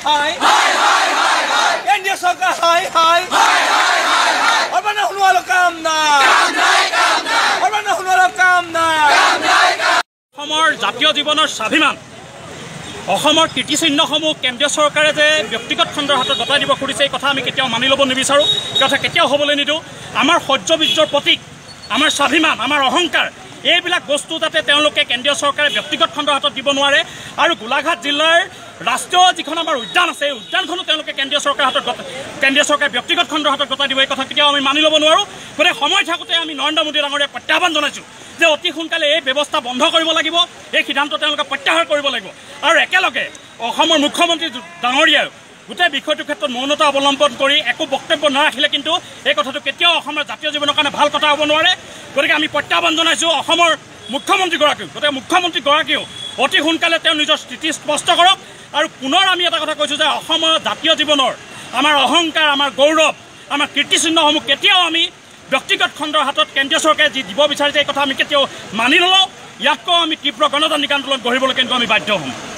হাই কেন্দ্ৰীয় চৰকাৰ হাই হাই অৰবানা শুনোৱালো কাম নাই অৰবানা শুনোৱালো কাম নাই অসমৰ জাতীয় জীৱনৰ স্বাভিমান অসমৰ কীৰ্তিচিহ্নসমূহ কেন্দ্ৰীয় চৰকাৰে যে ব্যক্তিগত খণ্ডৰ হাতত গতাই দিব খুজিছে এই কথা আমি কেতিয়াও মানি ল'ব নিবিচাৰোঁ এই কথা কেতিয়াও হ'বলৈ নিদিওঁ আমাৰ শৌৰ্য-বীৰ্যৰ প্ৰতীক আমাৰ স্বাভিমান আমাৰ অহংকাৰ এইবিলাক বস্তু যাতে তেওঁলোকে কেন্দ্ৰীয় চৰকাৰে ব্যক্তিগত খণ্ডৰ হাতত দিব নোৱাৰে আৰু গোলাঘাট জিলাৰ ৰাষ্ট্ৰীয় যিখন আমাৰ উদ্যান আছে এই উদ্যানখনো তেওঁলোকে কেন্দ্ৰীয় চৰকাৰে ব্যক্তিগত খণ্ডৰ হাতত গতাই দিব এই কথা কেতিয়াও আমি মানি ল'ব নোৱাৰোঁ গতিকে সময় থাকোঁতে আমি নৰেন্দ্ৰ মোদী ডাঙৰীয়াক প্ৰত্যাহ্বান জনাইছোঁ যে অতি সোনকালে এই ব্যৱস্থা বন্ধ কৰিব লাগিব এই সিদ্ধান্ত তেওঁলোকে প্ৰত্যাহাৰ কৰিব লাগিব আৰু একেলগে অসমৰ মুখ্যমন্ত্ৰী ডাঙৰীয়াই গোটেই বিষয়টোৰ ক্ষেত্ৰত মৌনতা অৱলম্বন কৰি একো বক্তব্য নাৰাখিলে কিন্তু এই কথাটো কেতিয়াও অসমৰ জাতীয় জীৱনৰ কাৰণে ভাল কথা হ'ব নোৱাৰে গতিকে আমি প্ৰত্যাহ্বান জনাইছোঁ অসমৰ মুখ্যমন্ত্ৰীগৰাকীও গতিকে মুখ্যমন্ত্ৰীগৰাকীয়েও অতি সোনকালে তেওঁ নিজৰ স্থিতি স্পষ্ট কৰক আৰু পুনৰ আমি এটা কথা কৈছোঁ যে অসমৰ জাতীয় জীৱনৰ আমাৰ অহংকাৰ আমাৰ গৌৰৱ আমাৰ কীৰ্তিচিহ্নসমূহ কেতিয়াও আমি ব্যক্তিগত খণ্ডৰ হাতত কেন্দ্ৰীয় চৰকাৰে যি দিব বিচাৰিছে এই কথা আমি কেতিয়াও মানি নলওঁ ইয়াতকৈ আমি তীব্ৰ গণতান্ত্ৰিক আন্দোলন গঢ়িবলৈ কিন্তু আমি বাধ্য হ'ম